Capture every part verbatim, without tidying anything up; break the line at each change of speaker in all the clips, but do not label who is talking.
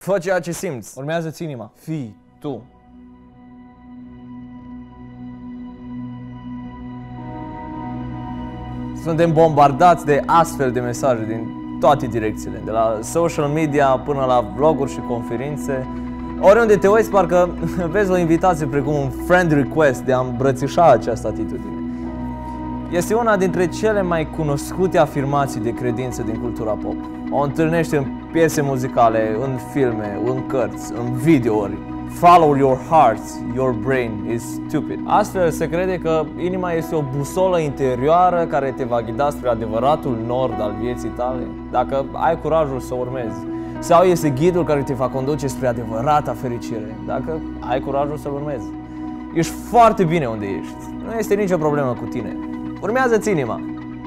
Fă ceea ce simți.
Urmează-ți inima.
Fii tu. Suntem bombardați de astfel de mesaje din toate direcțiile, de la social media până la vloguri și conferințe. Oriunde te uiți, parcă vezi o invitație precum un friend request de a îmbrățișa această atitudine. Este una dintre cele mai cunoscute afirmații de credință din cultura pop. O întâlnești în piese muzicale, în filme, în cărți, în videouri. Follow your heart, your brain is stupid. Astfel se crede că inima este o busolă interioară care te va ghida spre adevăratul nord al vieții tale, dacă ai curajul să o urmezi. Sau este ghidul care te va conduce spre adevărata fericire, dacă ai curajul să-l urmezi. Ești foarte bine unde ești, nu este nicio problemă cu tine. Urmează-ți inima.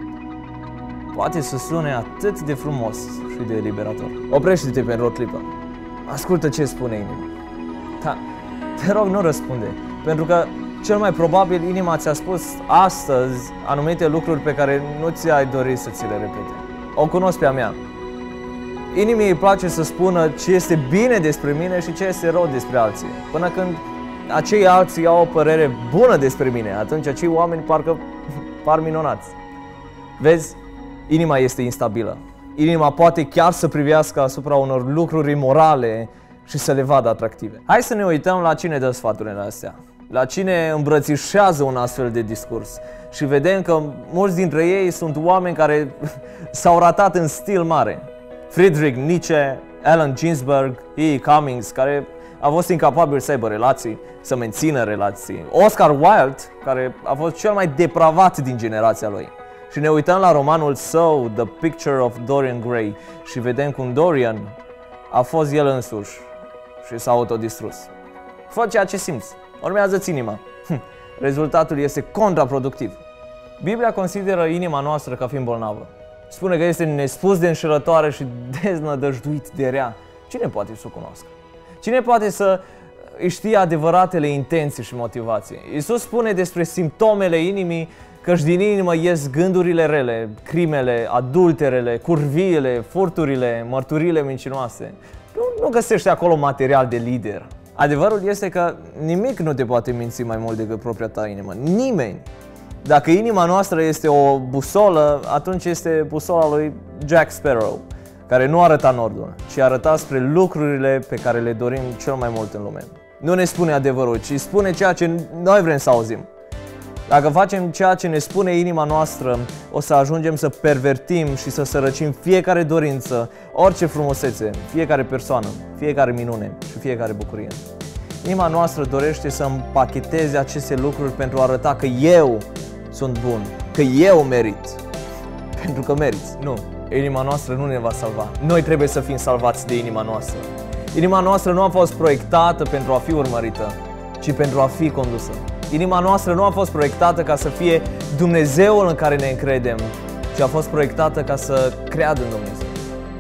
Poate să sune atât de frumos și de eliberator. Oprește-te pentru o clipă. Ascultă ce spune inima. Da, te rog, nu răspunde, pentru că cel mai probabil inima ți-a spus astăzi anumite lucruri pe care nu ți-ai dorit să ți le repete. O cunosc pe a mea. Inimii îi place să spună ce este bine despre mine și ce este rău despre alții. Până când acei alții au o părere bună despre mine, atunci acei oameni parcă par minunați. Vezi, inima este instabilă. Inima poate chiar să privească asupra unor lucruri imorale și să le vadă atractive. Hai să ne uităm la cine dă sfaturile astea, la cine îmbrățișează un astfel de discurs și vedem că mulți dintre ei sunt oameni care s-au ratat în stil mare. Friedrich Nietzsche, Allen Ginsberg, E E. Cummings, care a fost incapabil să aibă relații, să mențină relații. Oscar Wilde, care a fost cel mai depravat din generația lui. Și ne uităm la romanul său, The Picture of Dorian Gray, și vedem cum Dorian a fost el însuși și s-a autodistrus. Fă ceea ce simți, urmează-ți inima. Rezultatul este contraproductiv. Biblia consideră inima noastră ca fiind bolnavă. Spune că este nespus de înșelătoare și deznădăjduit de rea. Cine poate să o cunoască? Cine poate să îi știe adevăratele intenții și motivații? Iisus spune despre simptomele inimii că-și din inimă ies gândurile rele, crimele, adulterele, curviile, furturile, mărturile mincinoase. Nu, nu găsești acolo material de lider. Adevărul este că nimic nu te poate minți mai mult decât propria ta inimă. Nimeni. Dacă inima noastră este o busolă, atunci este busola lui Jack Sparrow, care nu arăta nordul, ci arăta spre lucrurile pe care le dorim cel mai mult în lume. Nu ne spune adevărul, ci spune ceea ce noi vrem să auzim. Dacă facem ceea ce ne spune inima noastră, o să ajungem să pervertim și să sărăcim fiecare dorință, orice frumusețe, fiecare persoană, fiecare minune și fiecare bucurie. Inima noastră dorește să împacheteze aceste lucruri pentru a arăta că eu sunt bun, că eu merit. Pentru că meriți. Nu. Inima noastră nu ne va salva. Noi trebuie să fim salvați de inima noastră. Inima noastră nu a fost proiectată pentru a fi urmărită, ci pentru a fi condusă. Inima noastră nu a fost proiectată ca să fie Dumnezeul în care ne încredem, ci a fost proiectată ca să creadă în Dumnezeu.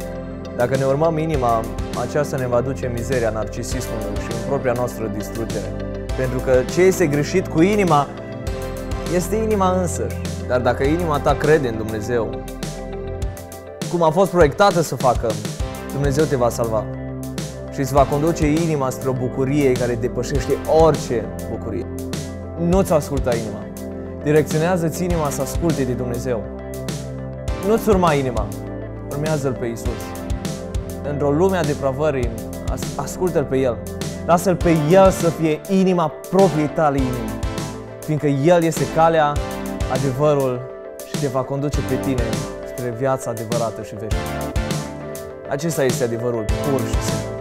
Dacă ne urmăm inima, aceasta ne va duce în mizeria narcisismului și în propria noastră distrugere. Pentru că ce este greșit cu inima este inima însăși. Dar dacă inima ta crede în Dumnezeu, cum a fost proiectată să facă, Dumnezeu te va salva și îți va conduce inima spre o bucurie care depășește orice bucurie. Nu-ți asculta inima. Direcționează-ți inima să asculte de Dumnezeu. Nu-ți urma inima. Urmează-L pe Iisus. Într-o lume a depravării, ascultă-L pe El. Lasă-L pe El să fie inima propriei tale inimi. Fiindcă El este calea, adevărul și te va conduce pe tine spre viața adevărată și veșnică. Acesta este adevărul pur și simplu.